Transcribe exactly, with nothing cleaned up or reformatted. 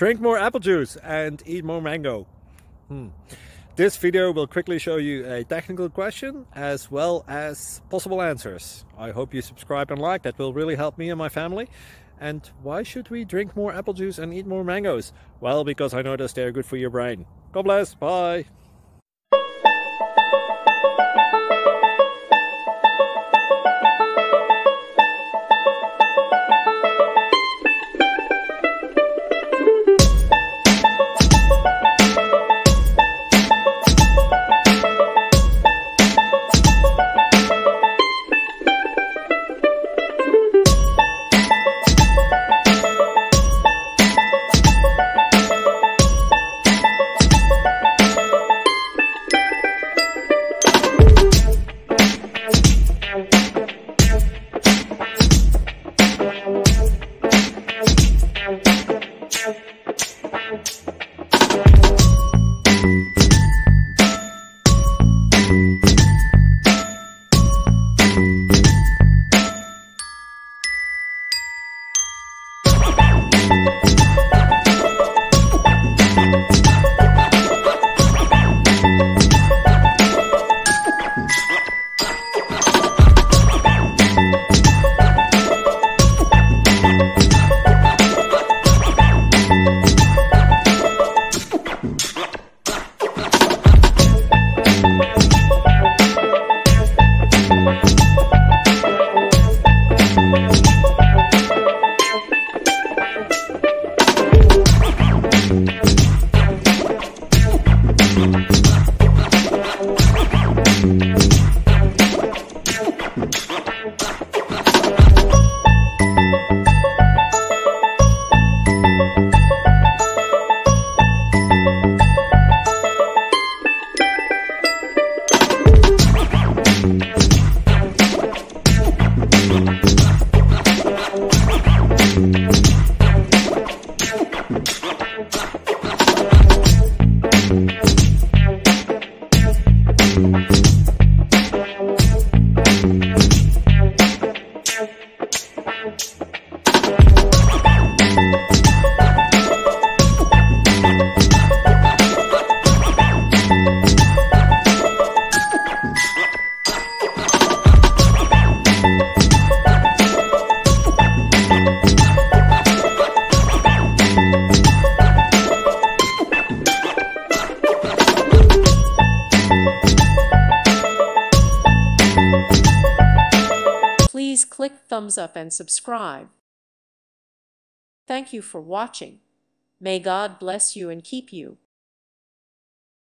Drink more apple juice and eat more mango. Hmm. This video will quickly show you a technical question as well as possible answers. I hope you subscribe and like, that will really help me and my family. And why should we drink more apple juice and eat more mangoes? Well, because I noticed they're good for your brain. God bless, bye! Please click thumbs up and subscribe. Thank you for watching. May God bless you and keep you.